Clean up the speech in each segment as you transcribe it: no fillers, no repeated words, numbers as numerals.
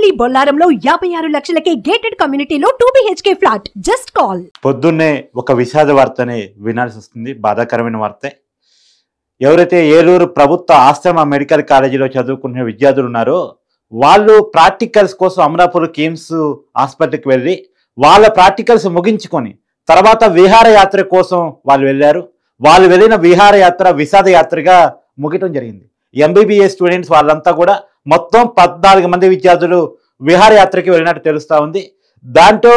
మీ బొల్లారంలో 56 లక్షలకే gated కమ్యూనిటీలో 2 BHK flat. Just call. పొద్దున్నే ఒక విషాద వార్తని వినాల్సి వస్తుంది. బాధాకరమైన వార్తే. ఎవరైతే ఏలూరు ప్రభుత్వ ఆశ్రమ మెడికల్ కాలేజీలో చదువుకునే విద్యార్థులు ఉన్నారో వాళ్ళు ప్రాక్టికల్స్ కోసం అమరాపూర్ కిమ్స్ హాస్పిటల్కి వెళ్ళి వాళ్ళ ప్రాక్టికల్స్ ముగించుకొని తర్వాత విహారయాత్ర కోసం వాళ్ళు వెళ్ళారు. వాళ్ళు వెళ్ళిన విహారయాత్ర విషాద యాత్రగా ముగియటం జరిగింది. MBBS స్టూడెంట్స్ వాళ్ళంతా కూడా మొత్తం 14 మంది విద్యార్థులు విహారయాత్రకి వెళ్ళినట్టు తెలుస్తూ ఉంది. దాంట్లో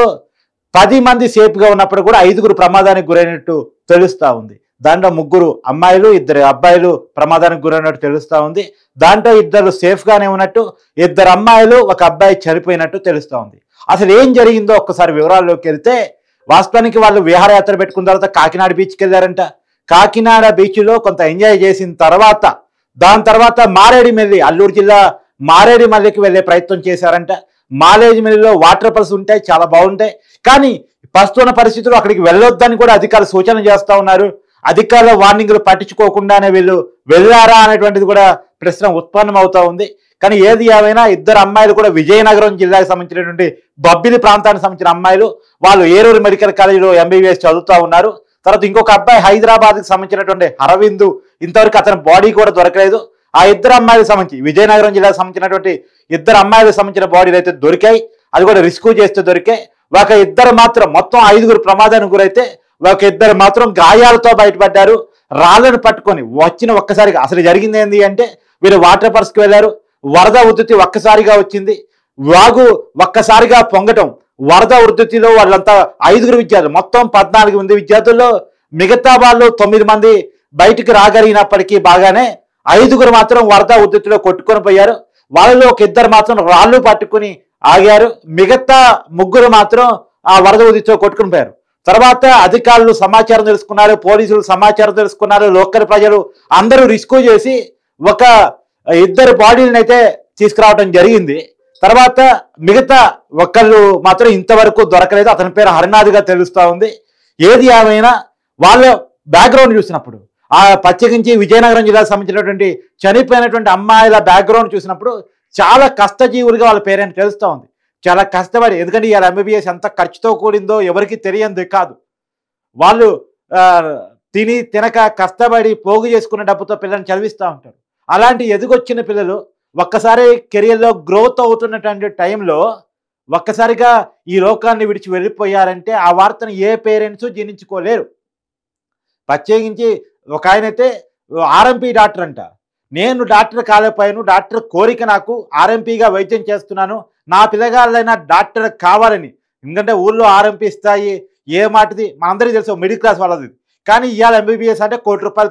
10 మంది సేఫ్గా ఉన్నప్పుడు కూడా 5గురు ప్రమాదానికి గురైనట్టు తెలుస్తూ ఉంది. దాంట్లో 3 అమ్మాయిలు 2 అబ్బాయిలు ప్రమాదానికి గురైనట్టు తెలుస్తూ ఉంది. దాంట్లో 2 సేఫ్గానే ఉన్నట్టు, 2 అమ్మాయిలు 1 అబ్బాయి చనిపోయినట్టు తెలుస్తూ ఉంది. అసలు ఏం జరిగిందో ఒక్కసారి వివరాల్లోకి వెళ్తే, వాస్తవానికి వాళ్ళు విహారయాత్ర పెట్టుకున్న తర్వాత కాకినాడ బీచ్కి వెళ్ళారంట. కాకినాడ బీచ్లో కొంత ఎంజాయ్ చేసిన తర్వాత దాని తర్వాత మారేడుమిల్లి, అల్లూరు జిల్లా మారేడుమిల్లికి వెళ్ళే ప్రయత్నం చేశారంట. మారేడుమిల్లిలో వాటర్ ఫాల్స్ ఉంటాయి, చాలా బాగుంటాయి. కానీ ప్రస్తుత పరిస్థితుల్లో అక్కడికి వెళ్ళొద్దని కూడా అధికారులు సూచన చేస్తూ ఉన్నారు. అధికారుల వార్నింగ్లు పట్టించుకోకుండానే వీళ్ళు వెళ్ళారా అనేటువంటిది కూడా ప్రశ్న ఉత్పన్నం అవుతూ ఉంది. కానీ ఏది ఏమైనా 2 అమ్మాయిలు కూడా విజయనగరం జిల్లాకు సంబంధించినటువంటి బొబ్బిలి ప్రాంతానికి సంబంధించిన అమ్మాయిలు, వాళ్ళు ఏలూరు మెడికల్ కాలేజీలో MBBS చదువుతూ ఉన్నారు. తర్వాత ఇంకొక అబ్బాయి హైదరాబాద్కి సంబంధించినటువంటి అరవింద్, ఇంతవరకు అతని బాడీ కూడా దొరకలేదు. ఆ 2 అమ్మాయిలకు సంబంధించి విజయనగరం జిల్లాకు సంబంధించినటువంటి 2 అమ్మాయిలకు సంబంధించిన బాడీలు అయితే దొరికాయి. అది కూడా రెస్క్యూ చేస్తే దొరికాయి. 2 మాత్రం, మొత్తం 5గురు ప్రమాదానికి గురైతే 2 మాత్రం గాయాలతో బయటపడ్డారు. రాళ్లను పట్టుకొని వచ్చిన ఒక్కసారిగా అసలు జరిగింది ఏంటి అంటే, వీళ్ళు వాటర్ ఫాల్స్కి వెళ్ళారు. వరద ఉధృతి ఒక్కసారిగా వచ్చింది. వాగు ఒక్కసారిగా పొంగటం, వరద ఉధృతిలో వాళ్ళంతా 5గురు విద్యార్థులు, మొత్తం 14 మంది విద్యార్థుల్లో మిగతా వాళ్ళు 9 మంది బయటికి రాగలిగినప్పటికీ బాగానే 5గురు మాత్రం వరద ఉధృతిలో కొట్టుకొని పోయారు. వాళ్ళలో 2 మాత్రం రాళ్ళు పట్టుకుని ఆగారు. మిగతా 3 మాత్రం ఆ వరద ఉధృతిలో కొట్టుకుని పోయారు. తర్వాత అధికారులు సమాచారం తెలుసుకున్నారు, పోలీసులు సమాచారం తెలుసుకున్నారు, లోకల్ ప్రజలు అందరూ రిస్క్ చేసి 2 బాడీలను అయితే తీసుకురావడం జరిగింది. తర్వాత మిగతా 1 మాత్రం ఇంతవరకు దొరకలేదు. అతని పేరు హరినాథ్గా తెలుస్తూ ఉంది. ఏది ఏమైనా వాళ్ళ బ్యాక్గ్రౌండ్ చూసినప్పుడు, ఆ ప్రత్యేకించి విజయనగరం జిల్లాకు సంబంధించినటువంటి చనిపోయినటువంటి అమ్మాయిల బ్యాక్గ్రౌండ్ చూసినప్పుడు చాలా కష్టజీవులుగా వాళ్ళ పేరెంట్ తెలుస్తూ ఉంది. చాలా కష్టపడి, ఎందుకంటే ఇవాళ MBBS ఎంత ఖర్చుతో కూడిందో ఎవరికి తెలియంది కాదు. వాళ్ళు తిని తినక కష్టపడి పోగు చేసుకున్న డబ్బుతో పిల్లల్ని చదివిస్తూ ఉంటారు. అలాంటి ఎదుగొచ్చిన పిల్లలు ఒక్కసారి కెరియర్లో గ్రోత్ అవుతున్నటువంటి టైంలో ఒక్కసారిగా ఈ లోకాన్ని విడిచి వెళ్ళిపోయారంటే ఆ వార్తను ఏ పేరెంట్స్ జీర్ణించుకోలేరు. ప్రత్యేకించి ఒక ఆయనైతే RMP డాక్టర్ అంట. నేను డాక్టర్ కాలేకపోయాను, డాక్టర్ కోరిక నాకు, RMPగా వైద్యం చేస్తున్నాను, నా పిల్లగాళ్ళైనా డాక్టర్ కావాలని. ఎందుకంటే ఊళ్ళో RMP స్థాయి ఏ మాటది మనందరికీ తెలుసు, మిడిల్ క్లాస్ వాళ్ళది. కానీ ఇవాళ MBBS అంటే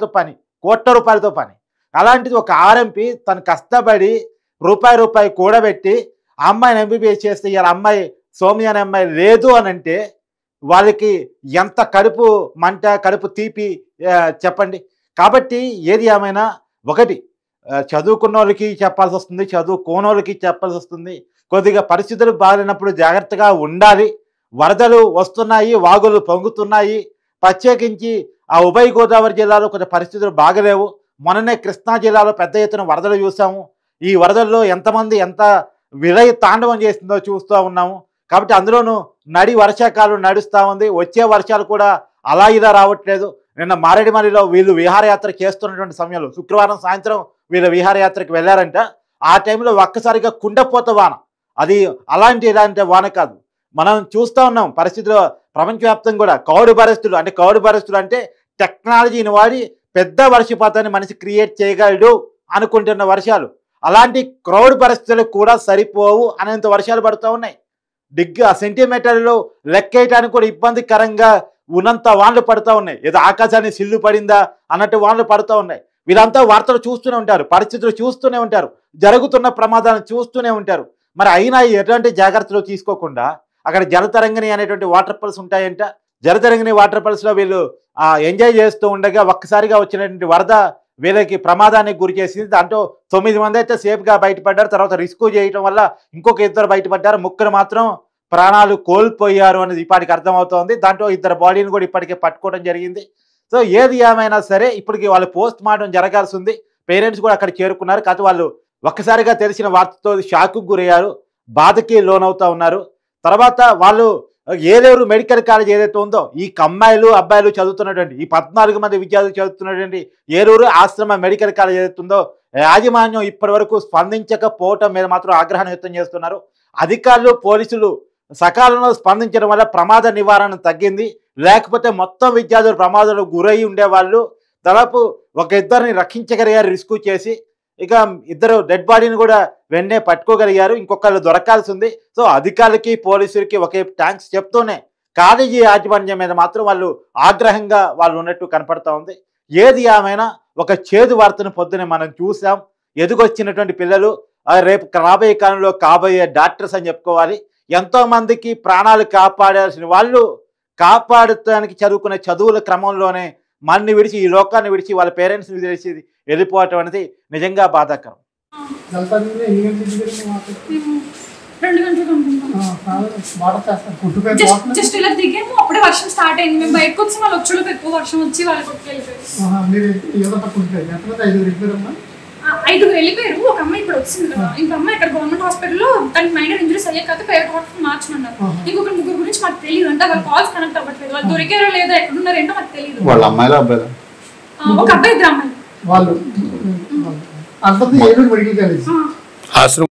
కోట్ల రూపాయలతో పని. అలాంటిది ఒక RMP తను కష్టపడి రూపాయి కూడబెట్టి ఆ అమ్మాయిని MBBS చేస్తే ఇవాళ అమ్మాయి సౌమ్య అనే అమ్మాయి లేదు అని అంటే వాళ్ళకి ఎంత కడుపు మంట, కడుపు తీపి చెప్పండి. కాబట్టి ఏది ఏమైనా ఒకటి చదువుకున్న వాళ్ళకి చెప్పాల్సి వస్తుంది, చదువుకోనోళ్ళకి చెప్పాల్సి వస్తుంది. కొద్దిగా పరిస్థితులు బాగాలేనప్పుడు జాగ్రత్తగా ఉండాలి. వరదలు వస్తున్నాయి, వాగులు పొంగుతున్నాయి. ప్రత్యేకించి ఆ ఉభయ గోదావరి జిల్లాలో కొంచెం పరిస్థితులు బాగలేవు. మొన్ననే కృష్ణా జిల్లాలో పెద్ద ఎత్తున వరదలు చూసాము. ఈ వరదల్లో ఎంతమంది ఎంత విలయ తాండవం చేస్తుందో చూస్తూ ఉన్నాము. కాబట్టి అందులోనూ వర్షాకాలం నడుస్తూ ఉంది. వచ్చే వర్షాలు కూడా అలా ఇలా రావట్లేదు. నిన్న మారేడుమిల్లిలో వీళ్ళు విహారయాత్ర చేస్తున్నటువంటి సమయంలో శుక్రవారం సాయంత్రం వీళ్ళు విహారయాత్రకు వెళ్ళారంట. ఆ టైంలో ఒక్కసారిగా కుండపోత వాన, అది ఇలాంటి వాన కాదు. మనం చూస్తూ ఉన్నాం పరిస్థితుల్లో ప్రపంచవ్యాప్తంగా కూడా కౌడు పరిస్థితులు అంటే టెక్నాలజీని వాడి పెద్ద వర్షపాతాన్ని మనిషి క్రియేట్ చేయగలడు అనుకుంటున్న వర్షాలు. అలాంటి క్రౌడ్ పరిస్థితులకు కూడా సరిపోవు అనేంత వర్షాలు పడుతూ ఉన్నాయి. సెంటీమీటర్లు లెక్కేయటానికి కూడా ఇబ్బందికరంగా ఉన్నంత వానలు పడుతూ ఉన్నాయి. ఏదో ఆకాశాన్ని సిల్లు పడిందా అన్నట్టు వానలు పడుతూ ఉన్నాయి. వీళ్ళంతా వార్తలు చూస్తూనే ఉంటారు, పరిస్థితులు చూస్తూనే ఉంటారు, జరుగుతున్న ప్రమాదాలను చూస్తూనే ఉంటారు. మరి అయినా ఎటువంటి జాగ్రత్తలు తీసుకోకుండా అక్కడ జలతరంగిణి అనేటువంటి వాటర్ ఫాల్స్ ఉంటాయంట. జలతరంగిణి వాటర్ ఫాల్స్లో వీళ్ళు ఎంజాయ్ చేస్తూ ఉండగా ఒక్కసారిగా వచ్చినటువంటి వరద వీళ్ళకి ప్రమాదానికి గురి చేసింది. దాంట్లో 9 మంది అయితే సేఫ్గా బయటపడ్డారు. తర్వాత రిస్క్ చేయడం వల్ల ఇంకొక 2 బయటపడ్డారు. 3 మాత్రం ప్రాణాలు కోల్పోయారు అనేది ఇప్పటికి అర్థమవుతోంది. దాంట్లో 2 బాడీని కూడా ఇప్పటికే పట్టుకోవడం జరిగింది. సో ఏది ఏమైనా సరే ఇప్పటికి వాళ్ళు పోస్ట్ మార్టం జరగాల్సి ఉంది. పేరెంట్స్ కూడా అక్కడ చేరుకున్నారు. కాకపోతే వాళ్ళు ఒక్కసారిగా తెలిసిన వార్తతో షాక్కు గురయ్యారు. బాధకి లోనవుతా ఉన్నారు. తర్వాత వాళ్ళు ఏలూరు మెడికల్ కాలేజ్ ఏదైతే ఉందో ఈ అమ్మాయిలు అబ్బాయిలు చదువుతున్నటువంటి ఈ 14 మంది విద్యార్థులు చదువుతున్నటువంటి ఏలూరు ఆశ్రమ మెడికల్ కాలేజ్ ఏదైతే ఉందో యాజమాన్యం ఇప్పటి వరకు స్పందించకపోవటం మీద మాత్రం ఆగ్రహాన్ని వ్యక్తం చేస్తున్నారు. అధికారులు పోలీసులు సకాలంలో స్పందించడం వల్ల ప్రమాద నివారణ తగ్గింది. లేకపోతే మొత్తం విద్యార్థులు ప్రమాదాలకు గురై ఉండేవాళ్ళు. దాదాపు ఒక ఇద్దరిని రక్షించగలిగారు రిస్క్ చేసి. ఇక ఇద్దరు డెడ్ బాడీని కూడా వెంటనే పట్టుకోగలిగారు. ఇంకొకళ్ళు దొరకాల్సి ఉంది. సో అధికారులకి పోలీసులకి ఒకే థ్యాంక్స్ చెప్తూనే కాలేజీ యాజమాన్యం మీద మాత్రం వాళ్ళు ఆగ్రహంగా వాళ్ళు ఉన్నట్టు కనపడతా ఉంది. ఏది ఏమైనా ఒక చేదు వార్తను పొద్దునే మనం చూసాం. ఎదుగొచ్చినటువంటి పిల్లలు రేపు రాబోయే కాలంలో కాబోయే డాక్టర్స్ అని చెప్పుకోవాలి. ఎంతోమందికి ప్రాణాలు కాపాడాల్సిన వాళ్ళు కాపాడటానికి చదువుకునే చదువుల క్రమంలోనే మన్ని విడిచి ఈ లోకాన్ని విడిచి వాళ్ళ పేరెంట్స్ని విడిచి వెళ్ళిపోవటం అనేది నిజంగా బాధాకరం. జస్ట్ ఇలా దిగాము, అప్పుడే వర్షం స్టార్ట్ అయింది. మేము బయటకు వచ్చి వాళ్ళు వచ్చేలోపు ఎక్కువ వర్షం వచ్చి వాళ్ళు కొట్టుకెళ్ళిపోయారు. 5 వెళ్ళిపోయారు. ఒక అమ్మాయి ఇప్పుడు వచ్చింది కదా, ఇంకో అమ్మాయి ఇక్కడ గవర్నమెంట్ హాస్పిటల్లో తనకి మైనర్ ఇంజరీస్ అయ్యే కాదు ప్రైవేట్ హాస్పిటల్ మార్చమన్నారు. ఇంకొక 3 గురించి మాకు తెలియదు. అంటే వాళ్ళ కాల్స్ కనెక్ట్ అవ్వట్లేదు. వాళ్ళు దొరికారో లేదా ఎక్కడున్నారో ఏంటో మాకు తెలియదు. ఒక అబ్బాయి 2 అమ్మాయిలు వాళ్ళు